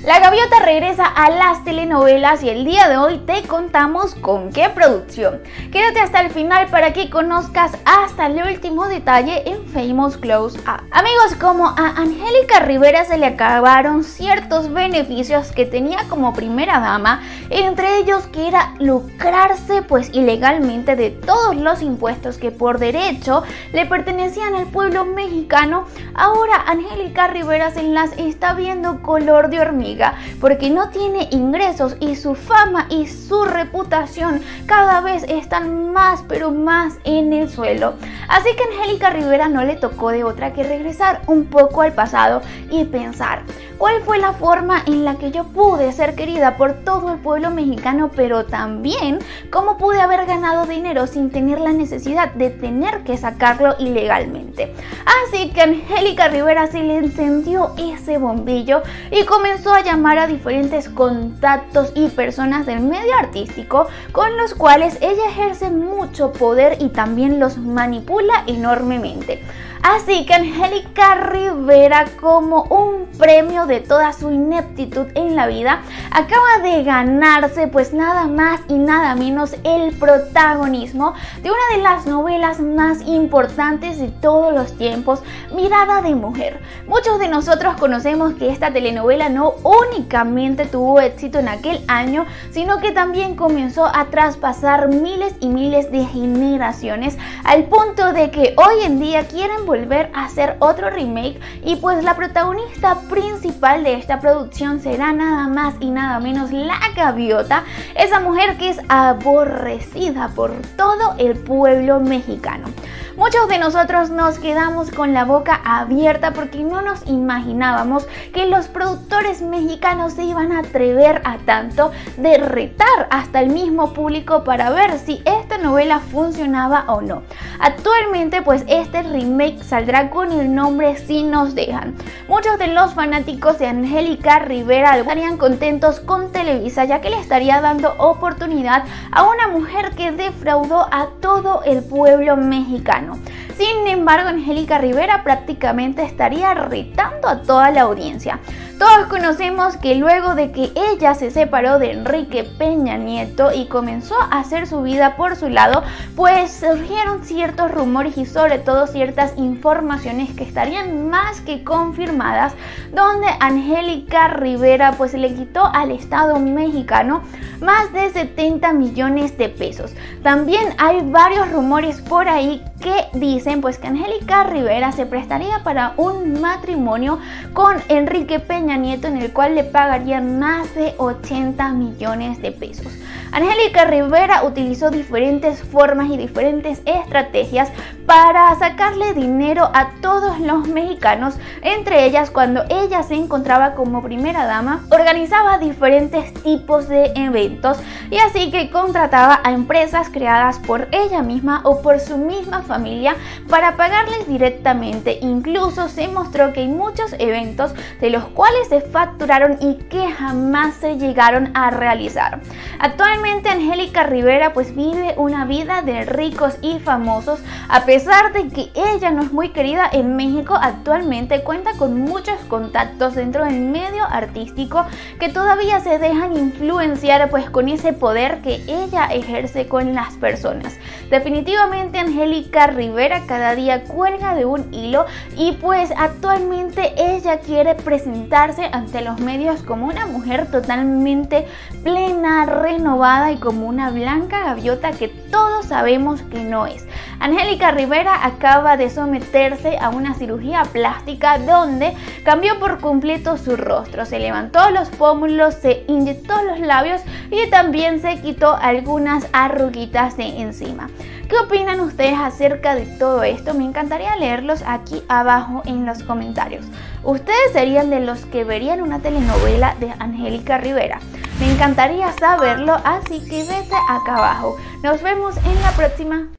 La Gaviota regresa a las telenovelas y el día de hoy te contamos con qué producción. Quédate hasta el final para que conozcas hasta el último detalle en Famous Close Up. Amigos, como a Angélica Rivera se le acabaron ciertos beneficios que tenía como primera dama, entre ellos que era lucrarse pues ilegalmente de todos los impuestos que por derecho le pertenecían al pueblo mexicano, ahora Angélica Rivera se las está viendo color de hormiga porque no tiene ingresos y su fama y su reputación cada vez están más pero más en el suelo. Así que a Angélica Rivera no le tocó de otra que regresar un poco al pasado y pensar cuál fue la forma en la que yo pude ser querida por todo el pueblo mexicano, pero también cómo pude haber ganado dinero sin tener la necesidad de tener que sacarlo ilegalmente. Así que a Angélica Rivera se le encendió ese bombillo y comenzó a llamar a diferentes contactos y personas del medio artístico con los cuales ella ejerce mucho poder y también los manipula enormemente. Así que Angélica Rivera, como un premio de toda su ineptitud en la vida, acaba de ganarse pues nada más y nada menos el protagonismo de una de las novelas más importantes de todos los tiempos, Mirada de Mujer. Muchos de nosotros conocemos que esta telenovela no únicamente tuvo éxito en aquel año, sino que también comenzó a traspasar miles y miles de generaciones, al punto de que hoy en día quieren volver a hacer otro remake y pues la protagonista principal de esta producción será nada más y nada menos la Gaviota, esa mujer que es aborrecida por todo el pueblo mexicano. Muchos de nosotros nos quedamos con la boca abierta porque no nos imaginábamos que los productores mexicanos se iban a atrever a tanto de retar hasta el mismo público para ver si esta novela funcionaba o no. Actualmente pues este remake saldrá con el nombre Si Nos Dejan. Muchos de los fanáticos de Angélica Rivera estarían contentos con Televisa, ya que le estaría dando oportunidad a una mujer que defraudó a todo el pueblo mexicano. Sin embargo, Angélica Rivera prácticamente estaría retando a toda la audiencia. Todos conocemos que luego de que ella se separó de Enrique Peña Nieto y comenzó a hacer su vida por su lado, pues surgieron ciertos rumores y sobre todo ciertas informaciones que estarían más que confirmadas, donde Angélica Rivera pues le quitó al Estado mexicano más de 70 millones de pesos. También hay varios rumores por ahí que dicen pues que Angélica Rivera se prestaría para un matrimonio con Enrique Peña Nieto, en el cual le pagarían más de 80 millones de pesos. Angélica Rivera utilizó diferentes formas y diferentes estrategias para sacarle dinero a todos los mexicanos, entre ellas cuando ella se encontraba como primera dama, organizaba diferentes tipos de eventos y así que contrataba a empresas creadas por ella misma o por su misma familia para pagarles directamente. Incluso se mostró que hay muchos eventos de los cuales se facturaron y que jamás se llegaron a realizar. Actualmente Angélica Rivera pues vive una vida de ricos y famosos. A pesar de que ella no es muy querida en México, actualmente cuenta con muchos contactos dentro del medio artístico que todavía se dejan influenciar pues con ese poder que ella ejerce con las personas. Definitivamente Angélica Rivera cada día cuelga de un hilo y pues actualmente ella quiere presentarse ante los medios como una mujer totalmente plena, renovada y como una blanca gaviota que todos sabemos que no es. Angélica Rivera acaba de someterse a una cirugía plástica donde cambió por completo su rostro, se levantó los pómulos, se inyectó los labios y también se quitó algunas arruguitas de encima. ¿Qué opinan ustedes acerca de todo esto? Me encantaría leerlos aquí abajo en los comentarios. ¿Ustedes serían de los que verían una telenovela de Angélica Rivera? Me encantaría saberlo, así que vete acá abajo. Nos vemos en la próxima.